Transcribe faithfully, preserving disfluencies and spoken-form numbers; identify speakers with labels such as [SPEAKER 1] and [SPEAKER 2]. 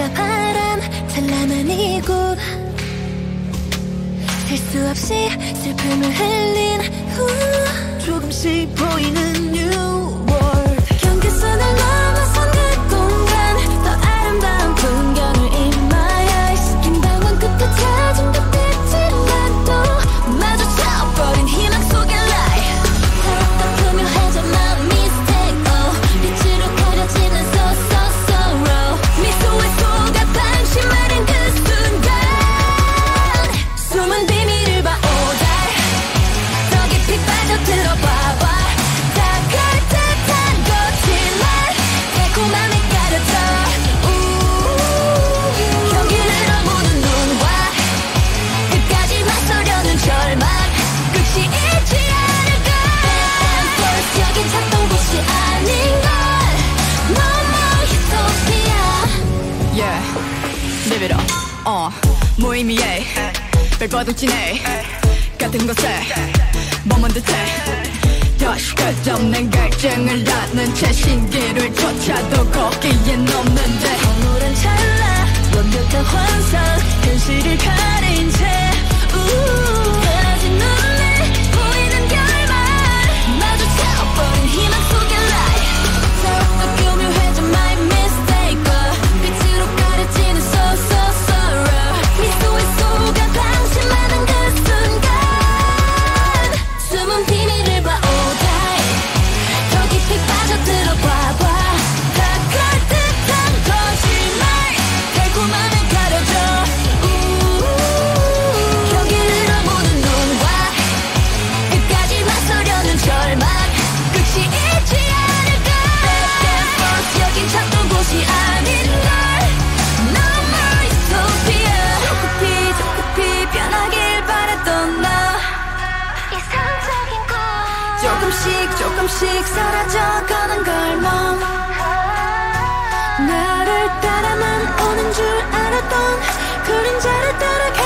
[SPEAKER 1] 바다 바람 찬란한 이곳 셀 수 없이 슬픔을 흘린 후 조금씩 보이는 New World 경계선을 넘어선 그 공간 더 아름다운 풍경을 in my eyes 긴 방황 끝에 찾은 그 빛을 나도 마주쳐버린 희망 속에 lie 살았던 교묘해져 마음 mistake oh 빛으로 가려지는 so so sorrow 미소에 속아 방심하는 그 순간 숨은 비밀을 봐 all day 더 깊이 빠져들어봐봐 다가올 듯한 거짓말 달콤함에 가려져 경계를 넘는 눈과 끝까지 맞서려는 절망 끝이 있지 않을까 First 여긴 찾던 곳이 아닌걸 No more utopia
[SPEAKER 2] Yeah, live it up 어 무의미해 벨거둥지네 같은 곳에 머문 듯해 다시 끝없는 갈증을 낳는 채 신기를 쫓아도 거기엔 없는데
[SPEAKER 1] 허물한 찰나 완벽한 환상 현실을 가린 채 흐려진 눈에 보이는 결말 마주쳐버린 희망 속에 lie 살았던 교묘해져 my mistake 빛으로 가려지는 so so sorrow 미소에 속아 방심하는 그 순간 숨은 비밀을 봐 all day 더 깊이 빠져들어봐봐 다가올 듯한 거짓말 달콤함에 가려져 경계를 넘는 눈과 끝까지 맞서려는 절망 끝이 있지 않을까 Back and forth 여긴 찾던 곳이 아닌걸 No more utopia 저 급히 저 급히 변하길 바랬던 나 이상적인 것 조금씩 조금씩 사라져가는 걸멈 나를 따라만 오는 줄 알았던 그림자를 따라가